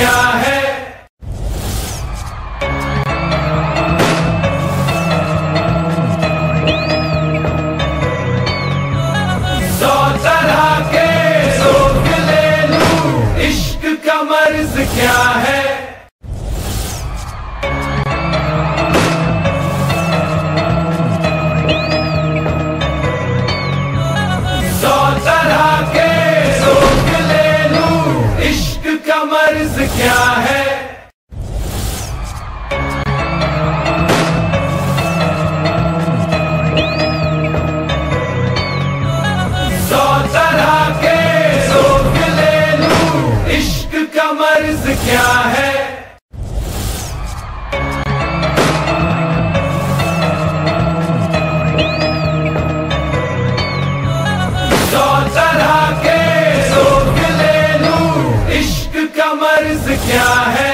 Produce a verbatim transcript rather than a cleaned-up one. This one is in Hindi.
क्या है। सौ तरह के रोक ले लूं, इश्क का मर्ज क्या है। सौ तरह के रोक ले लूं, इश्क का मर्ज क्या है। सौ तरह के रोक ले लूं, इश्क का मर्ज क्या है। सौ तरह के रोक ले लूं, इश्क का मर्ज क्या है।